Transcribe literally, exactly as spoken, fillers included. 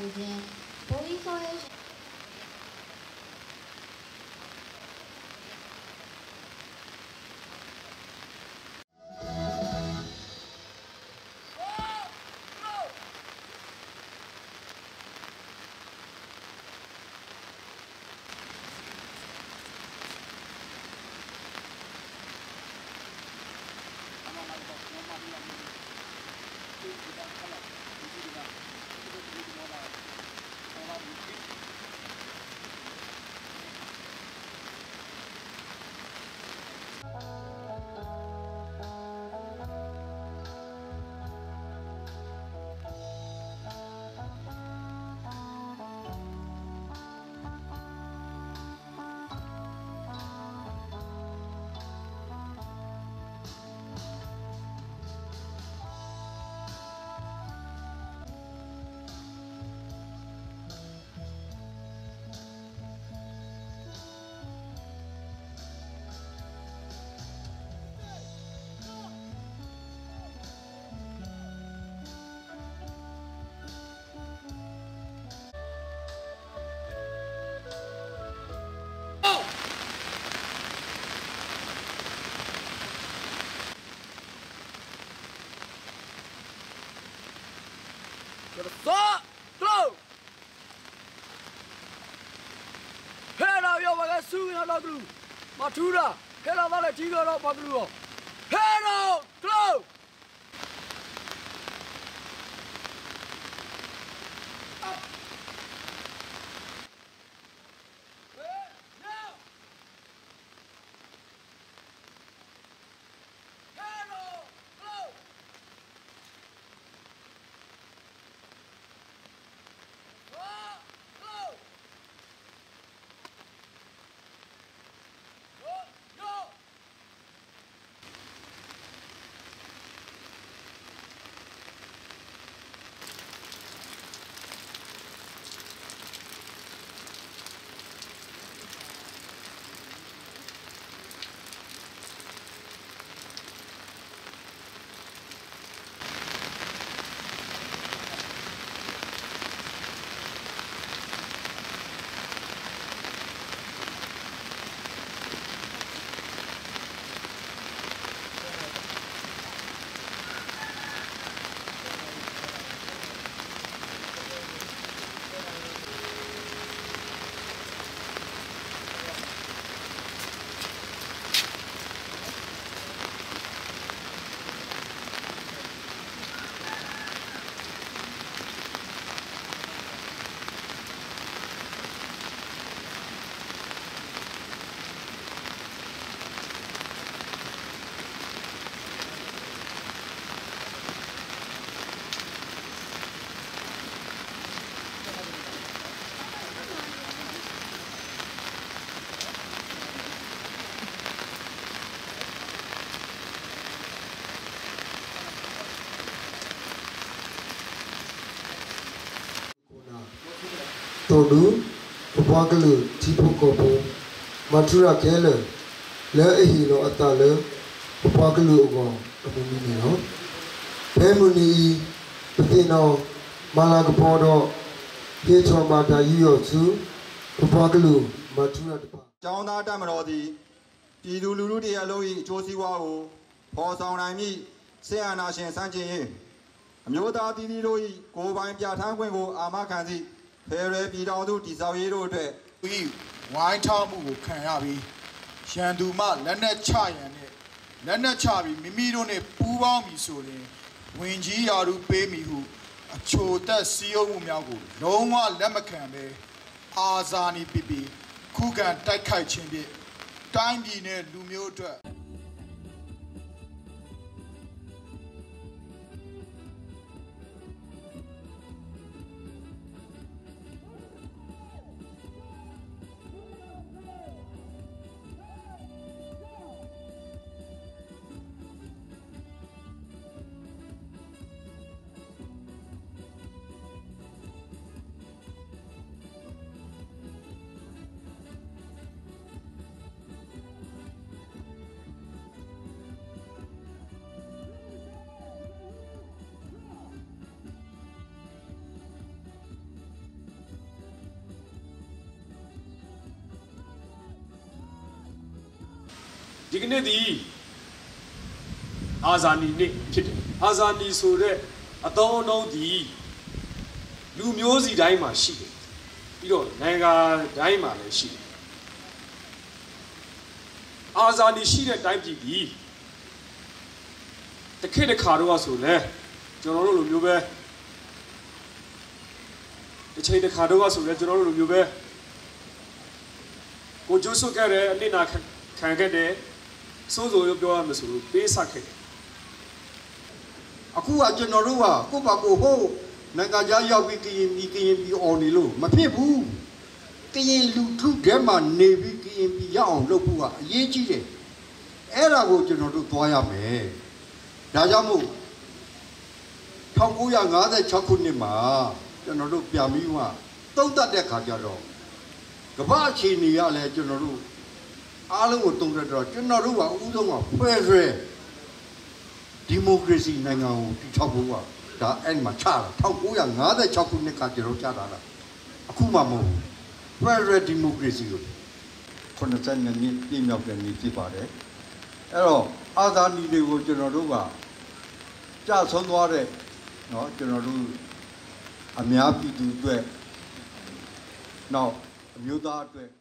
间，不一作为。 走，走。黑了要把个手要拿住，马出了，黑了把那几个老把住了，黑了走。 Todu, Upagalu, Tipu Kopu, Matura Kele, Le Ehilo Atale, Upagalu Ugo, Amunino, Pemuni, Pino, Malagapodo, Pietro Mata Yotu, Upagalu, Matura. ကျောင်းသားတက်မတော်သည်ပြည်သူလူထုတရားလုံး၏အကျိုးစီးပွားကိုဖော်ဆောင်နိုင်မည့်ဆရာနာရှင်စံကျင်ရေးအမျိုးသားတည်တည်တို့၏ကိုယ်ပိုင်ပြဋ္ဌာန်းခွင့်ကိုအာမခံသည့်ဖယ်ရယ်ပြည်တော်သူတည်ဆောက်ရေးတို့အတွက်ဤဝိုင်းထောက်မှုကိုခံရပြီးရန်သူမှလက်နက်ချရန်နဲ့လက်နက်ချပြီးမိမိတို့နဲ့ပူးပေါင်းပြီးဆိုရင်ဝင်ကြီးရာထူးပေးမိဟုအချိုသက်စည်းရုံးမှုများကိုလုံးဝလက်မခံဘဲအာဇာနည်ပြပြခုခံတိုက်ခိုက်ခြင်းဖြင့်တိုင်းပြည်နဲ့လူမျိုးအတွက်ပဒီကနေ့ဒီအာဇာနည်နေ့ဖြစ်တယ်အာဇာနည်ဆိုတဲ့အသုံးအနှုန်းဒီလူမျိုးစီတိုင်းမှာရှိတယ်ပြီးတော့နိုင်ငံတိုင်းမှာလည်းရှိတယ်အာဇာနည်ရှိတဲ့တိုင်းပြည်ဒီတစ်ခေတ်တစ်ခါတော့ဆိုလဲကျွန်တော်တို့လူမျိုးပဲတစ်ချိန်တစ်ခါတော့ဆိုလဲကျွန်တော်တို့လူမျိုးပဲကိုကျိုးဆုပ်ခဲ့တဲ့အနစ်နာခံခဲ့တဲ့စိုးစိုးပြောရမယ်ဆိုလို့ပေးဆက်ခဲ့တယ်အခုကကျွန်တော်တို့ကကိုယ့်ဘာကိုဟိုးနိုင်ငံခြားရောက်ပြီးကရင်ပြည်ကရင်ပြည်អော်နေလို့မဖြစ်ဘူးကရင်လူထုထဲမှာနေပြီးကရင်ပြည်ရအောင်လုပ်ဖို့ကအရေးကြီးတယ်အဲ့ဒါကိုကျွန်တော်တို့သွားရမယ်ဒါကြောင့်မို့၁၉၅၆ခုနှစ်မှာကျွန်တော်တို့ပြန်ပြီးမှသုံးသပ်တဲ့ခါကျတော့ကမ္ဘာအခြေအနေရလဲကျွန်တော်တို့အားလုံးကိုသုံးသပ်တော့ကျွန်တော်တို့ကအဦးဆုံးကဖွဲ့ဆွဲဒီမိုကရေစီနိုင်ငံကိုတည်ထောင်ဖို့ကဒါအဲ့မှာချတာ၁၉၅၆ခုနှစ်ကကျွန်တော်ချတာလားအခုမှမဟုတ်ဘူး Federal Democracy ကိုခုနှစ်နှစ်ပြည့်မြောက်တဲ့နေ့ဖြစ်ပါတယ်အဲ့တော့အာဇာနည်တွေကိုကျွန်တော်တို့ကကြာဆုံးသွားတဲ့เนาะကျွန်တော်တို့အများပြည်သူအတွက်နောက်အမျိုးသားအတွက်